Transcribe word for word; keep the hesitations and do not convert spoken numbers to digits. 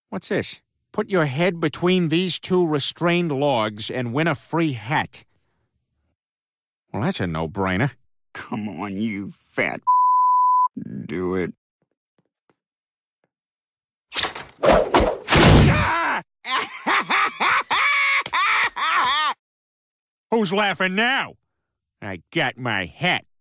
What's this? Put your head between these two restrained logs and win a free hat. Well, that's a no-brainer. Come on, you fat do it. Ah! Who's laughing now? I got my hat.